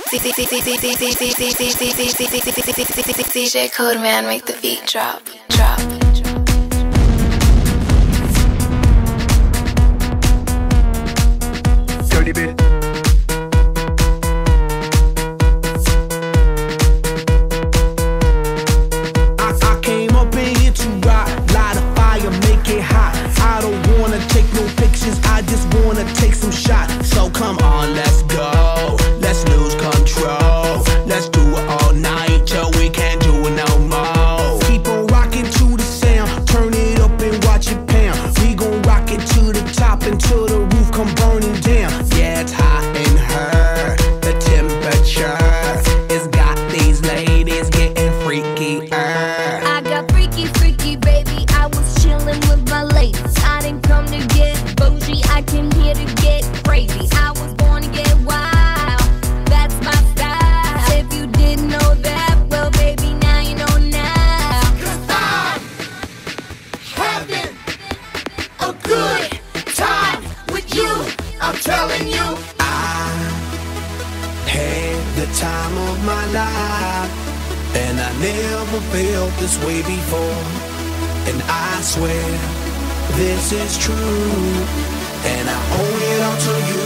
DJ Code Man, make the beat drop, drop. Dirty bit. I came up in here to rock, light a fire, make it hot. I don't wanna take no pictures, I just wanna take some shots. So come on, let's go, let's lose control. Let's do it all night till we can't do it no more. Keep on rocking to the sound, turn it up and watch it pound. We gon' rock it to the top until the roof come burning down. Yeah, it's hot in her, the temperature has got these ladies getting freaky. I got freaky, freaky, baby. I was chillin' with my ladies. I didn't come to get bougie, I came here to get crazy. I was born to get wild, that's my style. If you didn't know that, well, baby, now you know now. 'Cause I'm having a good time with you, I'm telling you. I had the time of my life, and I never felt this way before. And I swear this is true, and I owe it all to you.